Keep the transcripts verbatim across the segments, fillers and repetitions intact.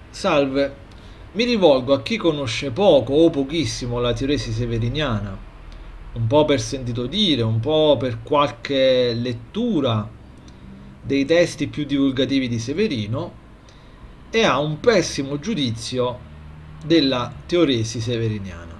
Salve, mi rivolgo a chi conosce poco o pochissimo la teoresi severiniana, un po' per sentito dire, un po' per qualche lettura dei testi più divulgativi di Severino e ha un pessimo giudizio della teoresi severiniana.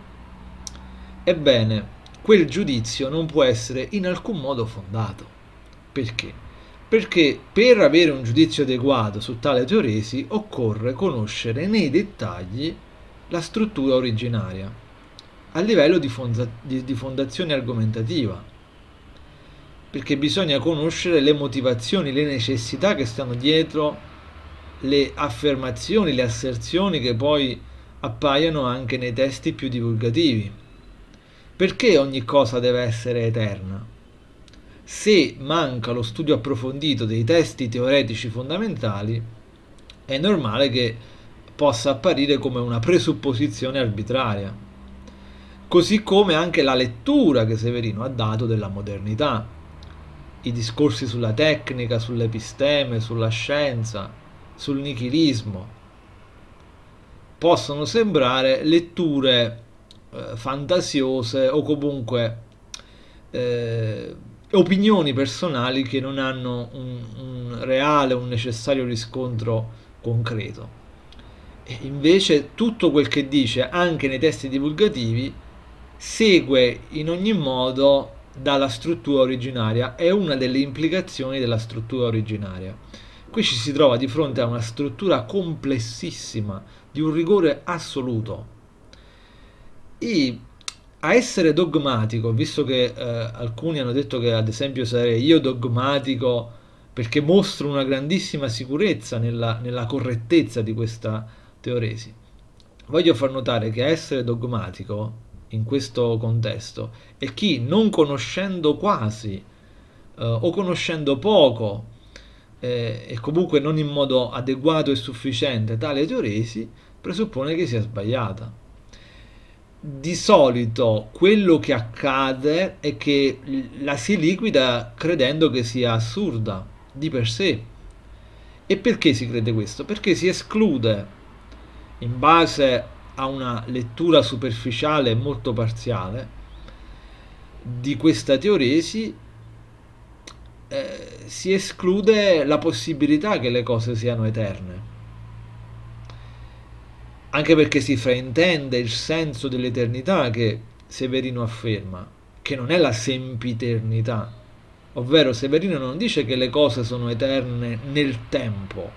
Ebbene, quel giudizio non può essere in alcun modo fondato. Perché? Perché per avere un giudizio adeguato su tale teoresi occorre conoscere nei dettagli la struttura originaria, a livello di, fonda- di- di fondazione argomentativa, perché bisogna conoscere le motivazioni, le necessità che stanno dietro le affermazioni, le asserzioni che poi appaiono anche nei testi più divulgativi. Perché ogni cosa deve essere eterna? Se manca lo studio approfondito dei testi teoretici fondamentali, è normale che possa apparire come una presupposizione arbitraria. Così come anche la lettura che Severino ha dato della modernità, i discorsi sulla tecnica, sull'episteme, sulla scienza, sul nichilismo, possono sembrare letture eh, fantasiose o comunque eh, opinioni personali che non hanno un, un reale, un necessario riscontro concreto. E invece tutto quel che dice, anche nei testi divulgativi, segue in ogni modo dalla struttura originaria, è una delle implicazioni della struttura originaria. Qui ci si trova di fronte a una struttura complessissima, di un rigore assoluto. E a essere dogmatico, visto che eh, alcuni hanno detto che ad esempio sarei io dogmatico perché mostro una grandissima sicurezza nella, nella correttezza di questa teoresi, voglio far notare che a essere dogmatico in questo contesto è chi, non conoscendo quasi eh, o conoscendo poco eh, e comunque non in modo adeguato e sufficiente tale teoresi, presuppone che sia sbagliata. Di solito quello che accade è che la si liquida credendo che sia assurda di per sé. E perché si crede questo? Perché si esclude, in base a una lettura superficiale e molto parziale di questa teoresi, eh, si esclude la possibilità che le cose siano eterne. Anche perché si fraintende il senso dell'eternità che Severino afferma, che non è la sempiternità, ovvero Severino non dice che le cose sono eterne nel tempo,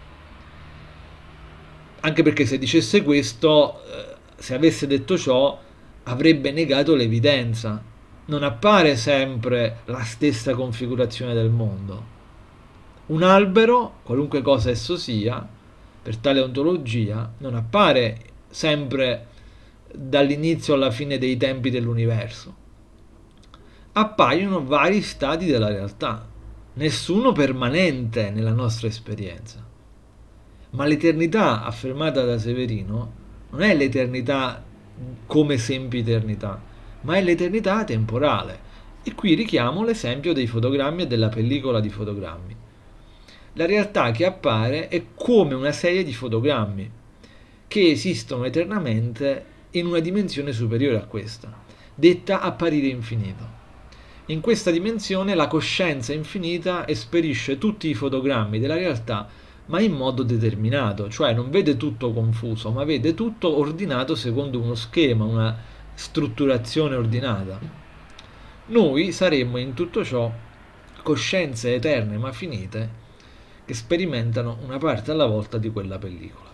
anche perché se dicesse questo, se avesse detto ciò, avrebbe negato l'evidenza. Non appare sempre la stessa configurazione del mondo. Un albero, qualunque cosa esso sia, per tale ontologia, non appare sempre dall'inizio alla fine dei tempi dell'universo. Appaiono vari stati della realtà, nessuno permanente nella nostra esperienza. Ma l'eternità affermata da Severino non è l'eternità come sempiternità, ma è l'eternità temporale. E qui richiamo l'esempio dei fotogrammi e della pellicola di fotogrammi. La realtà che appare è come una serie di fotogrammi che esistono eternamente in una dimensione superiore a questa, detta apparire infinito. In questa dimensione la coscienza infinita esperisce tutti i fotogrammi della realtà, ma in modo determinato, cioè non vede tutto confuso, ma vede tutto ordinato secondo uno schema, una strutturazione ordinata. Noi saremmo in tutto ciò coscienze eterne ma finite che sperimentano una parte alla volta di quella pellicola.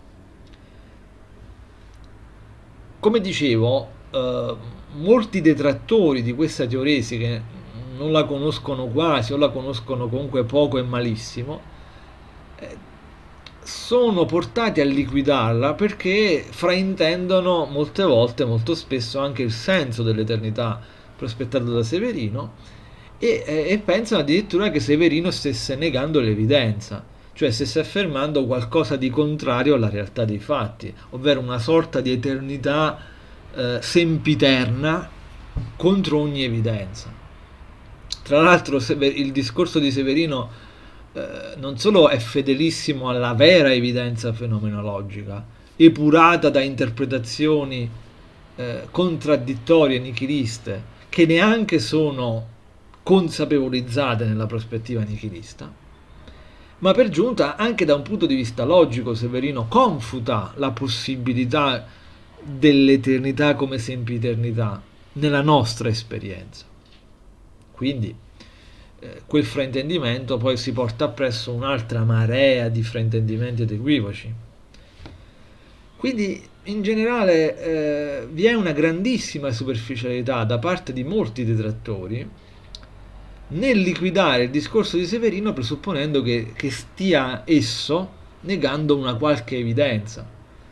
Come dicevo, eh, molti detrattori di questa teoresi che non la conoscono quasi o la conoscono comunque poco e malissimo, eh, sono portati a liquidarla perché fraintendono molte volte, molto spesso, anche il senso dell'eternità prospettato da Severino e, e pensano addirittura che Severino stesse negando l'evidenza, cioè stesse affermando qualcosa di contrario alla realtà dei fatti, ovvero una sorta di eternità eh, sempiterna contro ogni evidenza. Tra l'altro il discorso di Severino eh, non solo è fedelissimo alla vera evidenza fenomenologica, epurata da interpretazioni eh, contraddittorie e nichiliste, che neanche sono consapevolizzate nella prospettiva nichilista, ma per giunta anche da un punto di vista logico Severino confuta la possibilità dell'eternità come sempiternità nella nostra esperienza. Quindi eh, quel fraintendimento poi si porta appresso un'altra marea di fraintendimenti ed equivoci. Quindi in generale eh, vi è una grandissima superficialità da parte di molti detrattori nel liquidare il discorso di Severino presupponendo che, che stia esso negando una qualche evidenza,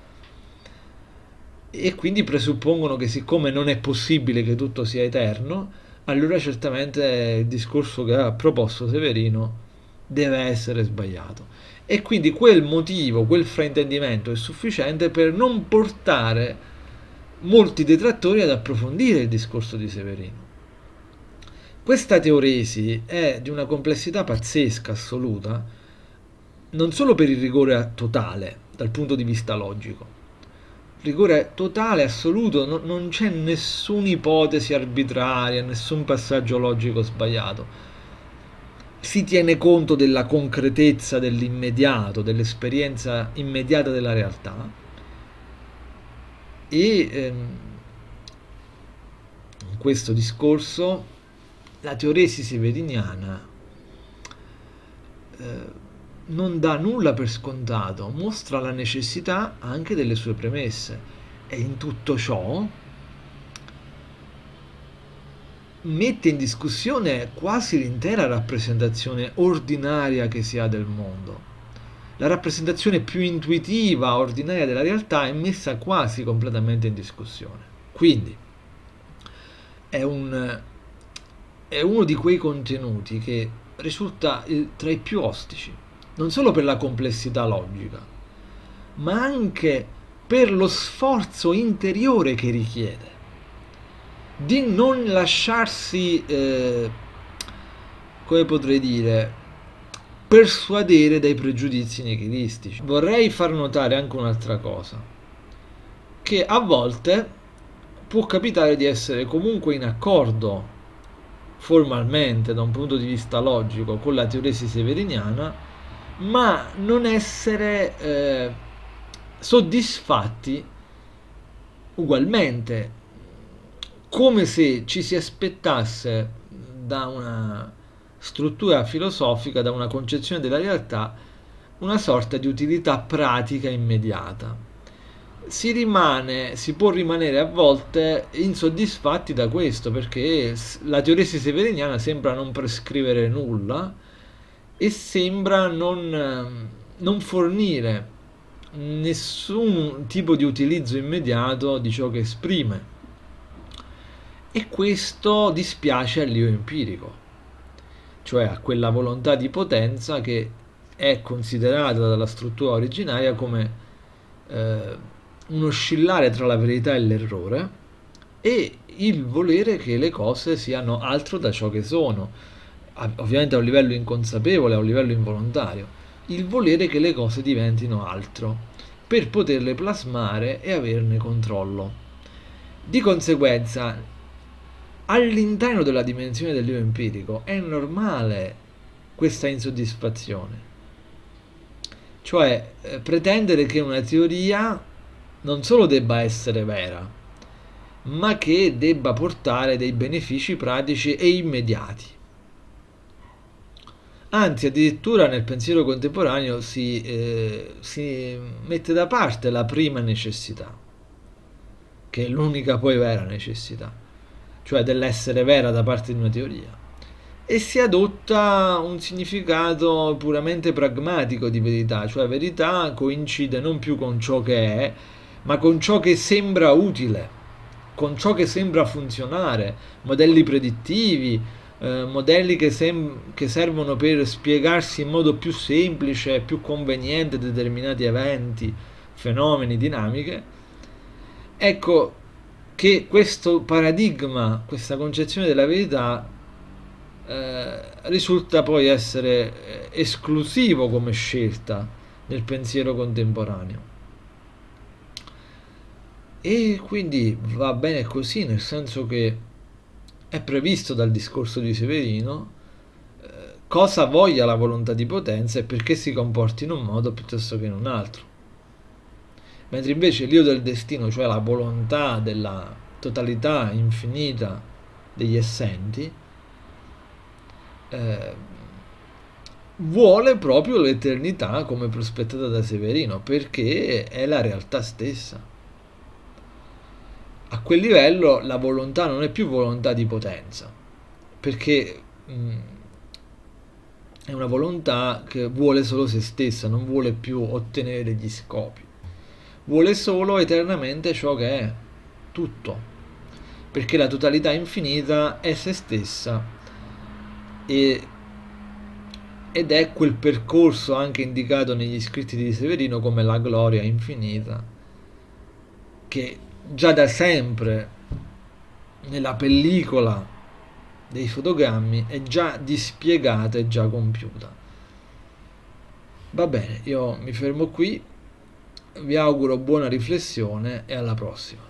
e quindi presuppongono che siccome non è possibile che tutto sia eterno, allora certamente il discorso che ha proposto Severino deve essere sbagliato, e quindi quel motivo, quel fraintendimento è sufficiente per non portare molti detrattori ad approfondire il discorso di Severino. Questa teoresi è di una complessità pazzesca, assoluta, non solo per il rigore totale dal punto di vista logico, rigore totale, assoluto, no, non c'è nessuna ipotesi arbitraria, nessun passaggio logico sbagliato. Si tiene conto della concretezza dell'immediato, dell'esperienza immediata della realtà, e ehm, in questo discorso la teoresi severiniana eh, non dà nulla per scontato, mostra la necessità anche delle sue premesse, e in tutto ciò mette in discussione quasi l'intera rappresentazione ordinaria che si ha del mondo. La rappresentazione più intuitiva, ordinaria della realtà è messa quasi completamente in discussione. Quindi è, un, è uno di quei contenuti che risulta il, tra i più ostici, non solo per la complessità logica, ma anche per lo sforzo interiore che richiede di non lasciarsi, eh, come potrei dire, persuadere dai pregiudizi nichilistici. Vorrei far notare anche un'altra cosa, che a volte può capitare di essere comunque in accordo formalmente da un punto di vista logico con la teoresi severiniana, ma non essere eh, soddisfatti ugualmente, come se ci si aspettasse da una struttura filosofica, da una concezione della realtà, una sorta di utilità pratica immediata. Si rimane, si può rimanere a volte insoddisfatti da questo, perché la teoresi severiniana sembra non prescrivere nulla e sembra non, non fornire nessun tipo di utilizzo immediato di ciò che esprime. E questo dispiace all'io empirico, cioè a quella volontà di potenza che è considerata dalla struttura originaria come eh, un oscillare tra la verità e l'errore, e il volere che le cose siano altro da ciò che sono, ovviamente a un livello inconsapevole, a un livello involontario, il volere che le cose diventino altro per poterle plasmare e averne controllo. Di conseguenza, all'interno della dimensione dell'io empirico è normale questa insoddisfazione, cioè eh, pretendere che una teoria non solo debba essere vera, ma che debba portare dei benefici pratici e immediati. Anzi, addirittura nel pensiero contemporaneo si, eh, si mette da parte la prima necessità, che è l'unica poi vera necessità, cioè dell'essere vera da parte di una teoria, e si adotta un significato puramente pragmatico di verità, cioè verità coincide non più con ciò che è, ma con ciò che sembra utile, con ciò che sembra funzionare, modelli predittivi, eh, modelli che, sem- che servono per spiegarsi in modo più semplice, più conveniente determinati eventi, fenomeni, dinamiche. Ecco che questo paradigma, questa concezione della verità eh, risulta poi essere eh, esclusivo come scelta nel pensiero contemporaneo. E quindi va bene così, nel senso che è previsto dal discorso di Severino eh, cosa voglia la volontà di potenza e perché si comporti in un modo piuttosto che in un altro. Mentre invece l'io del destino, cioè la volontà della totalità infinita degli essenti, eh, vuole proprio l'eternità come prospettata da Severino, perché è la realtà stessa. A quel livello la volontà non è più volontà di potenza, perché mh, è una volontà che vuole solo se stessa, non vuole più ottenere degli scopi, vuole solo eternamente ciò che è, tutto, perché la totalità infinita è se stessa e, ed è quel percorso anche indicato negli scritti di Severino come la gloria infinita, che già da sempre nella pellicola dei fotogrammi è già dispiegata e già compiuta. Va bene, io mi fermo qui, vi auguro buona riflessione e alla prossima.